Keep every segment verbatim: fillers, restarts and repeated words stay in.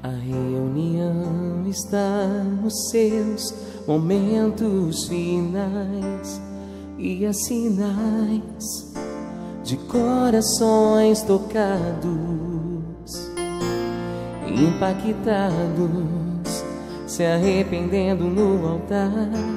A reunião está nos seus momentos finais e há sinais de corações tocados, impactados, se arrependendo no altar.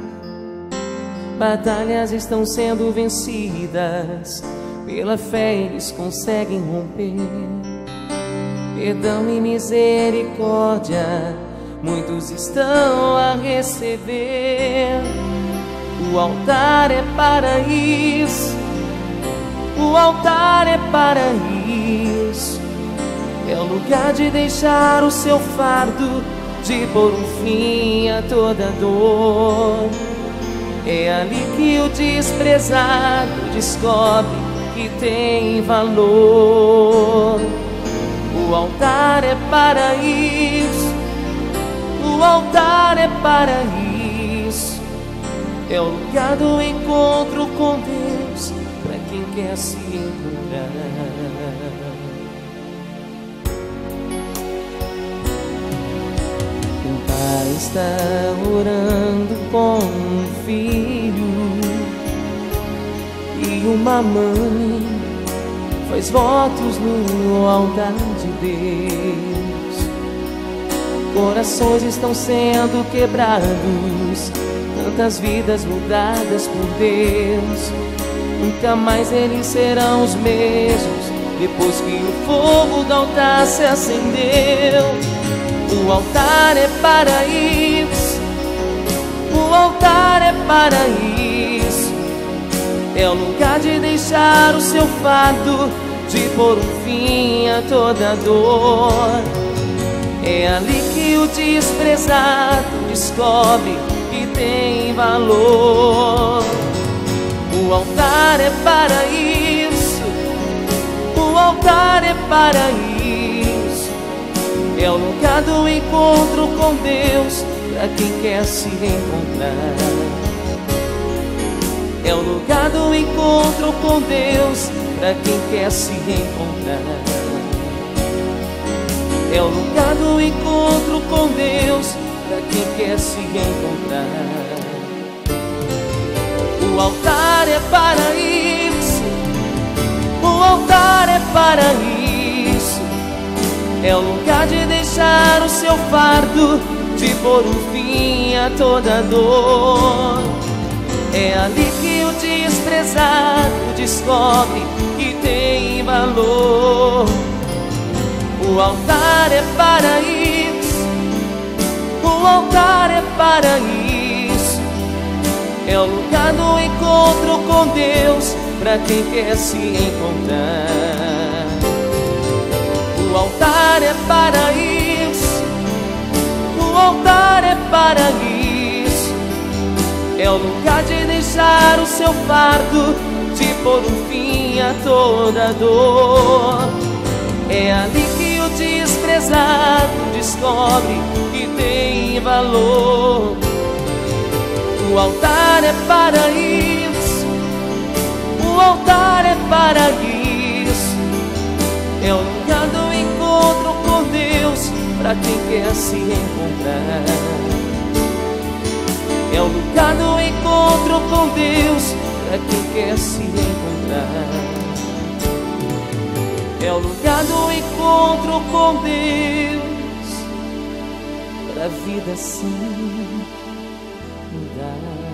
Batalhas estão sendo vencidas, pela fé eles conseguem romper. Perdão e misericórdia muitos estão a receber. O altar é para isso, o altar é para isso. É o lugar de deixar o seu fardo, de pôr um fim a toda dor. É ali que o desprezado descobre que tem valor. O altar é para isso, o altar é para isso. É o lugar do encontro com Deus, para quem quer se encontrar. Um pai está orando com um filho, e uma mãe faz votos no altar de Deus. Corações estão sendo quebrados, tantas vidas mudadas por Deus. Nunca mais eles serão os mesmos, depois que o fogo do altar se acendeu. O altar é para isso, o altar é para isso. É o lugar de deixar o seu fardo, de pôr um fim a toda dor. É ali que o desprezado descobre que tem valor. O altar é para isso, o altar é para isso. É o lugar do encontro com Deus, para quem quer se encontrar. É o lugar do encontro com Deus, para quem quer se encontrar. É o lugar do encontro com Deus, para quem quer se encontrar. O altar é para isso, o altar é para isso. É o lugar de deixar o seu fardo, de pôr um fim a toda dor. É ali que o desprezado descobre que tem valor. O altar é para isso, o altar é para isso. É o lugar do encontro com Deus, para quem quer se encontrar. O altar é para isso, o altar é para isso. É o lugar de deixar o seu fardo, de pôr um fim a toda dor. É ali que o desprezado descobre que tem valor. O altar é para isso, o altar é para isso. É o lugar do encontro com Deus, para quem quer se encontrar. É o lugar do encontro com Deus, para quem quer se encontrar. É o lugar do encontro com Deus, para a vida assim mudar.